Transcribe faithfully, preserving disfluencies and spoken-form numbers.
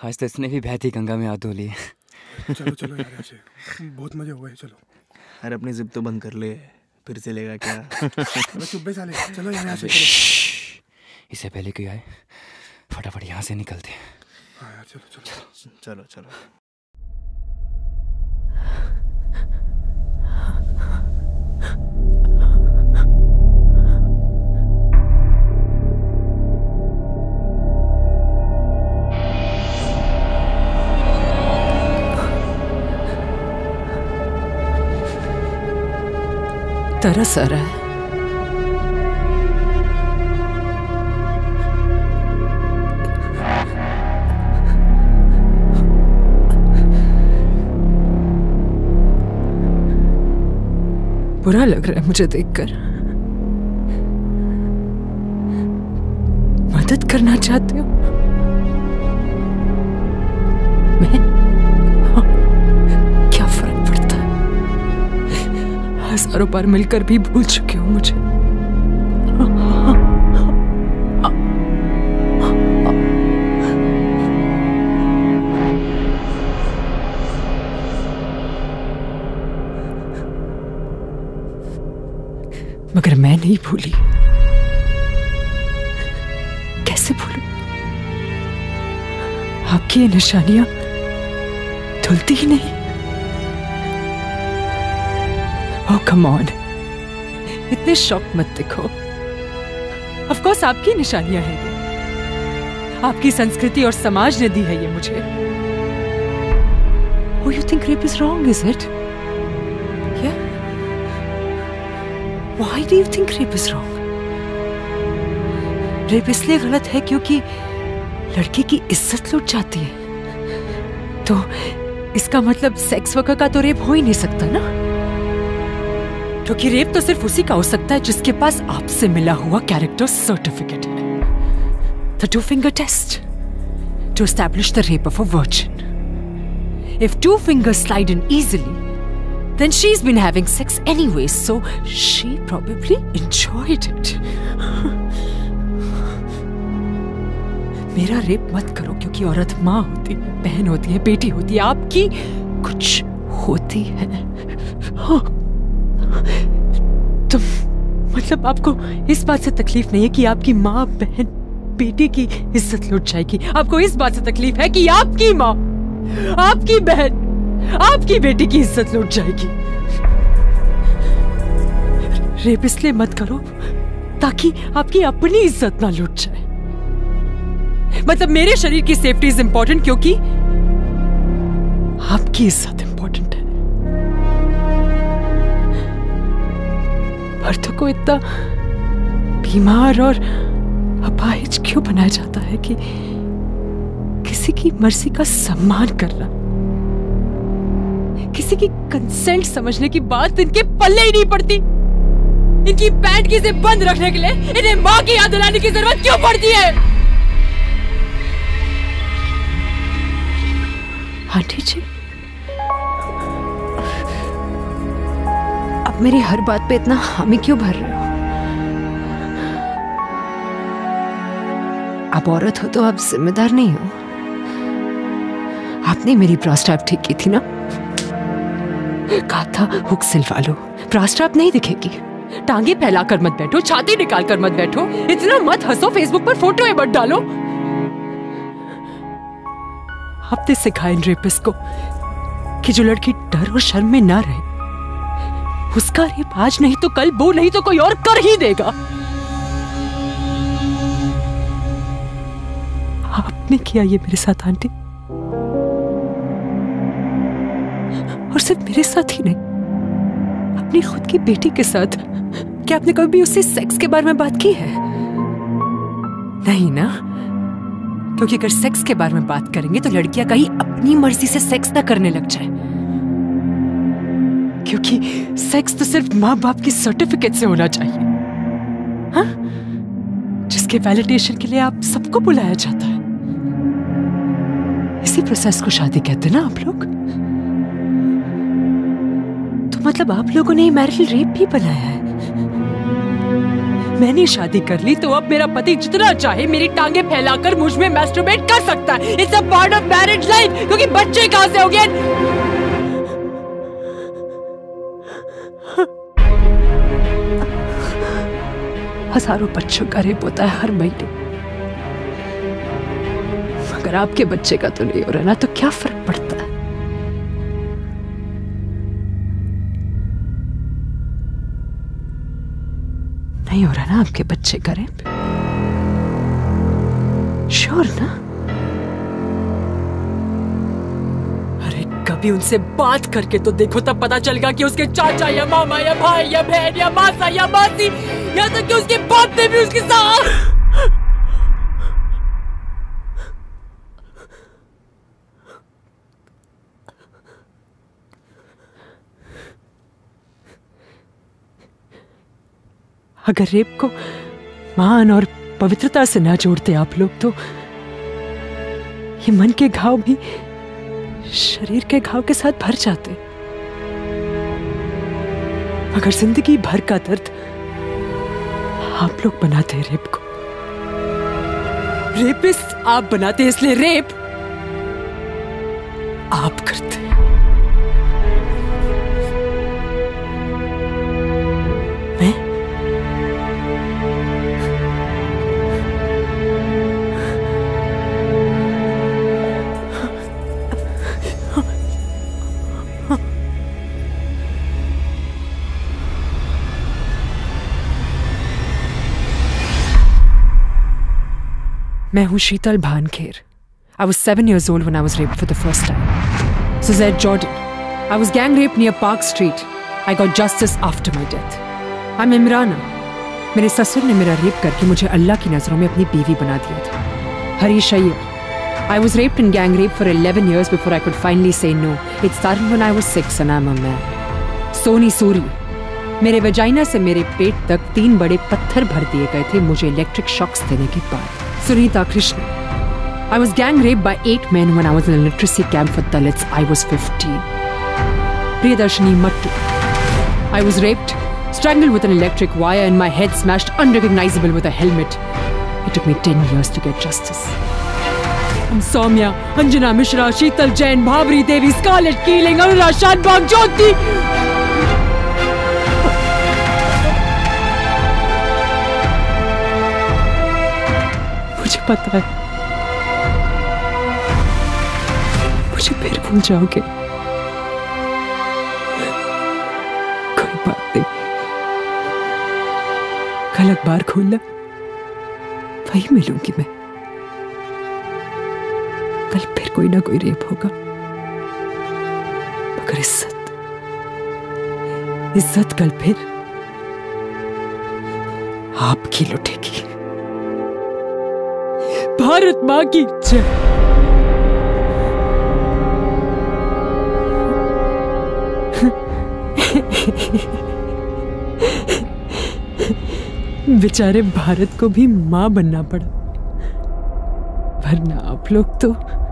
आज तो इसने भी बहती गंगा में हाथ धो ली। चलो चलो यार ऐसे बहुत मजे हुए। चलो अरे अपनी जिद तो बंद कर ले, फिर से लेगा क्या? अबे चुप बे साले, चलो यहाँ से। इससे पहले क्यों आए, फटाफट यहाँ से निकलते हैं। हाँ यार चलो चलो चलो चलो। तरस आ रहा है। बुरा लग रहा है मुझे देखकर। मदद करना चाहते हो? मैं हाँ, क्या फर्क पड़ता है? हजारों बार मिलकर भी भूल चुके हो मुझे। मगर मैं नहीं भूली। कैसे भूलूं? आपकी ये निशानियां धुलती ही नहीं। ओह कम ऑन, इतने शॉक मत दिखो। ऑफ कोर्स आपकी निशानियां हैं ये, आपकी संस्कृति और समाज ने दी है ये मुझे। Oh, you think rape is wrong, is it? Yeah? Why do you think rape is wrong? Rape इसलिए गलत है क्योंकि लड़के की इज्जत लुट जाती है। तो इसका मतलब सेक्स वर्कर का तो रेप हो ही नहीं सकता ना, क्योंकि रेप तो सिर्फ उसी का हो सकता है जिसके पास आपसे मिला हुआ कैरेक्टर सर्टिफिकेट है, the two finger test, to establish the rape of a virgin. If two fingers slide in easily, then she's been having sex anyway, so she probably enjoyed it. मेरा रेप मत करो, क्योंकि औरत माँ होती है, बहन होती है, बेटी होती है, आपकी कुछ होती है। तो मतलब आपको इस बात से तकलीफ नहीं है कि आपकी माँ, बहन, बेटी की इज्जत लुट जाएगी। आपको इस बात से तकलीफ है कि आपकी माँ, आपकी बहन, आपकी बेटी की इज्जत लुट जाएगी। रेप इसलिए मत करो ताकि आपकी अपनी इज्जत ना लुट जाए। मतलब मेरे शरीर की सेफ्टी इज इंपॉर्टेंट क्योंकि आपकी इज्जत इंपॉर्टेंट है। मर्दों को इतना बीमार और अपाहिज क्यों बनाया जाता है कि किसी की मर्जी का सम्मान करना, किसी की कंसेंट समझने की बात इनके पल्ले ही नहीं पड़ती। इनकी पैंट की जिप बंद रखने के लिए इन्हें मां की याद दिलाने की जरूरत क्यों पड़ती है? आंटी जी, अब मेरी हर बात पे इतना हामी क्यों भर रहे हो? आप औरत हो तो आप जिम्मेदार नहीं हो। आपने मेरी प्रोस्टेट ठीक की थी ना? कहा था हुक सिलवा लो, प्रोस्टेट नहीं दिखेगी। टांगे फैलाकर मत बैठो, छाती निकाल कर मत बैठो, इतना मत हंसो, फेसबुक पर फोटो मत डालो। आपने सिखाया इन रेपिस्ट को कि जो लड़की डर और शर्म में ना रहे, उसका रेप आज नहीं तो कल, वो नहीं तो कोई और कर ही देगा। आपने किया ये मेरे साथ आंटी, और सिर्फ मेरे साथ ही नहीं, अपनी खुद की बेटी के साथ। क्या आपने कभी उससे सेक्स के बारे में बात की है? नहीं ना, क्योंकि अगर सेक्स के बारे में बात करेंगे तो लड़कियां कहीं अपनी मर्जी से सेक्स ना करने लग जाए, क्योंकि सेक्स तो सिर्फ माँ बाप की सर्टिफिकेट से होना चाहिए, हाँ? जिसके वैलिडेशन के लिए आप सबको बुलाया जाता है। इसी प्रोसेस को शादी कहते हैं ना आप लोग? मतलब आप लोगों ने मैरिटल रेप भी बनाया है। मैंने शादी कर ली तो अब मेरा पति जितना चाहे मेरी टांगे फैलाकर मुझ में मैस्टरबेट कर सकता है। It's a part of marriage life. क्योंकि बच्चे कहां से हो गए? हजारों बच्चों का रेप होता है हर महीने, मगर आपके बच्चे का तो नहीं हो रहा ना, तो क्या फर्क पड़ता है? नहीं हो रहा ना आपके बच्चे का रेप? श्योर ना? अरे कभी उनसे बात करके तो देखो, तब पता चलेगा कि उसके चाचा या मामा या भाई या बहन या मासा या मासी या तक कि उसके बाप ने भी उसके साथ। अगर रेप को मान और पवित्रता से ना जोड़ते आप लोग, तो ये मन के घाव भी शरीर के घाव के साथ भर जाते। अगर जिंदगी भर का दर्द आप लोग बनाते हैं रेप को, रेपिस्ट आप बनाते, इसलिए रेप आप करते हैं। मैं मैं हूँ शीतल भान Kher. I was seven years old when I was raped for the first time. Suzette Jordan. I was gang raped near Park Street. I got justice after my death. I'm Imrana. मेरे ससुर ने मेरा रेप करके मुझे अल्लाह की नज़रों में अपनी बीवी बना दिया था. Harish Iyer. I was raped and gang raped for eleven years before I could finally say no. It started when I was six and I'm a man. Soni Suri. मेरे वजाइना से मेरे पेट तक तीन बड़े पत्थर भर दिए गए थे मुझे इलेक्ट्रिक शॉक्स देने के बाद. Sunita Krishna. I was gang raped by eight men when I was in a literacy camp for Dalits. I was fifteen. Priyadarshini Mattu. I was raped, strangled with an electric wire and my head smashed unrecognizable with a helmet. It took me ten years to get justice. I'm Soumya, Anjana Mishra, Sheetal Jain, Bhavri Devi, Scarlett Keeling, Anura Shanbag, Jyoti. मुझे पता है मुझे फिर भूल जाओगे. कोई बात नहीं, कल अखबार खोलना वही मिलूंगी मैं. कल फिर कोई ना कोई रेप होगा, मगर इज्जत इज्जत कल फिर आपकी लुटेगी. भारत मां की जय. बेचारे भारत को भी मां बनना पड़ा, वरना आप लोग तो